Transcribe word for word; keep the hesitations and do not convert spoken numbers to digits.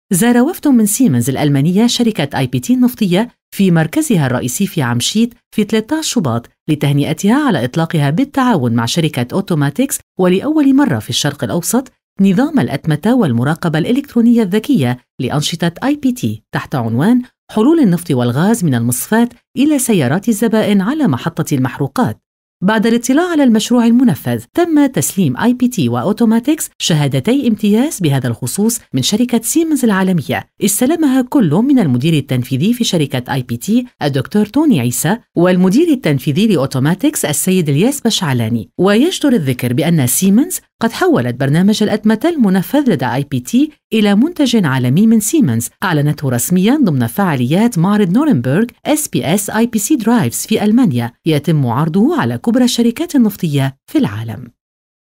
زار وفد من سيمنز الألمانية شركة آي بي تي النفطية في مركزها الرئيسي في عمشيت في ثلاثة عشر شباط لتهنئتها على إطلاقها بالتعاون مع شركة أوتوماتيكس ولأول مرة في الشرق الأوسط نظام الأتمتة والمراقبة الإلكترونية الذكية لأنشطة آي بي تي تحت عنوان حلول النفط والغاز من المصفاة إلى سيارات الزبائن على محطة المحروقات. بعد الاطلاع على المشروع المنفذ، تم تسليم آي بي تي وأوتوماتيكس شهادتي امتياز بهذا الخصوص من شركة سيمنز العالمية، استلمها كل من المدير التنفيذي في شركة آي بي تي الدكتور توني إيسا والمدير التنفيذي لأوتوماتيكس السيد إلياس بشعلاني. ويجدر الذكر بأن سيمنز قد حولت برنامج الأتمتة المنفذ لدى آي بي تي إلى منتج عالمي من سيمنز أعلنته رسمياً ضمن فعاليات معرض نورنبرغ إس بي إس آي بي سي Drives في ألمانيا، يتم عرضه على كبرى الشركات النفطية في العالم.